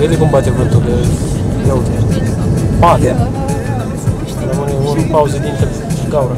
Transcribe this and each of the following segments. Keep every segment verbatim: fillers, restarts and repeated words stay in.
Vede cum bate vântul de... Ia uite. Bate! Rămâne o pauză dintre gaură.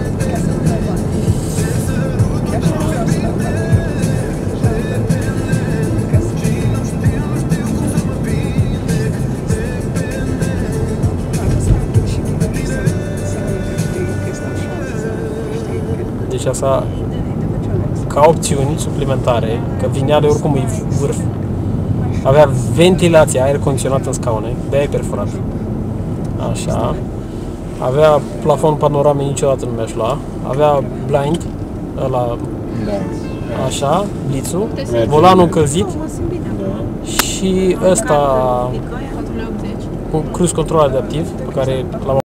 Deci asta, ca opțiuni suplimentare, că vineale oricum e vârf, avea ventilație, aer condiționat în scaune, de-aia e perforat. Așa. Avea plafon panorame, niciodată nu mi-aș lua. Avea blind, ăla, așa, blițul, volanul încălzit și ăsta cu cruise control adaptiv, pe care l-am